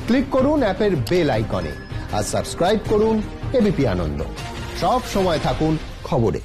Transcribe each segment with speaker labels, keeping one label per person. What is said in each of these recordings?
Speaker 1: Click করুন অ্যাপের bell আইকনে আর সাবস্ক্রাইব করুন এবিপি আনন্দ। সব সময় থাকুন খবরে।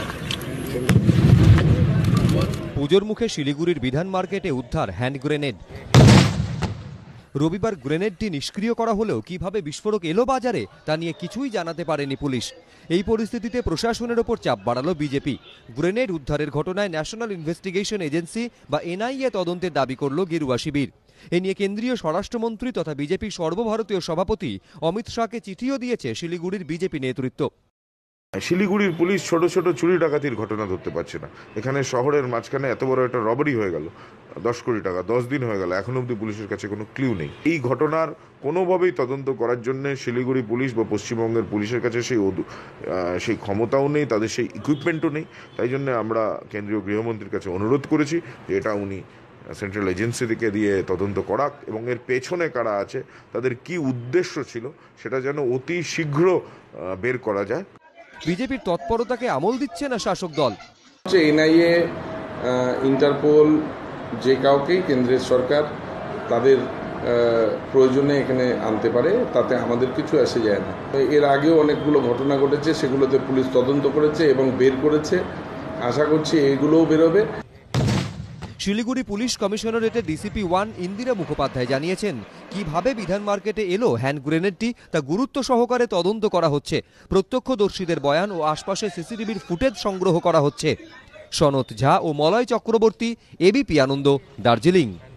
Speaker 2: পুজোর মুখে শিলিগুড়ির বিধান মার্কেটে উদ্ধার হ্যান্ড গ্রেনেড। রবিবার গ্রেনেডটি নিষ্ক্রিয় করা হলেও কিভাবে বিস্ফোরক এলো বাজারে তা নিয়ে কিছুই জানাতে পারেনি পুলিশ। এই পরিস্থিতিতে প্রশাসনের ওপর চাপ বাড়ালো বিজেপি। গ্রেনেড উদ্ধারের ঘটনায় ন্যাশনাল ইনভেস্টিগেশন এজেন্সি বা NIA তদন্তের দাবি করল গেরুয়া শিবির। এ নিয়ে কেন্দ্রীয় স্বরাষ্ট্রমন্ত্রী তথা বিজেপির সর্বভারতীয় সভাপতি অমিত শাহকে চিঠিও দিয়েছে শিলিগুড়ির বিজেপি নেতৃত্ব।
Speaker 3: শিলিগুড়ির পুলিশ ছোট ছোট চুরি ডাকাতির ঘটনা ধরতে পারছে না। এখানে শহরের মাঝখানে এত বড় একটা রবারি হয়ে গেল, 10 কোটি টাকা 10 দিন হয়ে গেল, এখন অবধি পুলিশের কাছে কোনো ক্লিউ নেই। এই ঘটনার কোনোভাবেই তদন্ত করার জন্য শিলিগুড়ি পুলিশ বা পশ্চিমবঙ্গের পুলিশের কাছে সেই ক্ষমতাও নেই, তাদের সেই ইকুইপমেন্টও নেই। তাই জন্য আমরা কেন্দ্রীয় গৃহমন্ত্রীর কাছে অনুরোধ করেছি যে এটা উনি সেন্ট্রাল এজেন্সি থেকে দিয়ে তদন্ত করাক এবং এর পেছনে কারা আছে, তাদের কি উদ্দেশ্য ছিল সেটা যেন অতি শীঘ্র বের করা যায়।
Speaker 2: বিজেপির তৎপরতাকে আমল দিচ্ছে না শাসক দল।
Speaker 4: NIA, ইন্টারপোল যে কাউকেই কেন্দ্রের সরকার তাদের প্রয়োজনে এখানে আনতে পারে, তাতে আমাদের কিছু আসে যায় না। এর আগেও অনেকগুলো ঘটনা ঘটেছে, সেগুলোতে পুলিশ তদন্ত করেছে এবং বের করেছে। আশা করছি এগুলোও বেরোবে।
Speaker 2: শিলিগুড়ি পুলিশ কমিশনারেটের DCP 1 ইন্দিরা মুখোপাধ্যায় জানিয়েছেন, কিভাবে বিধান মার্কেটে এলো হ্যান্ড গ্রেনেডটি তা গুরুত্ব সহকারে তদন্ত করা হচ্ছে। প্রত্যক্ষদর্শীদের বয়ান ও আশপাশে CCTVর ফুটেজ সংগ্রহ করা হচ্ছে। সনত ঝা ও মলয় চক্রবর্তী, এবিপি আনন্দ, দার্জিলিং।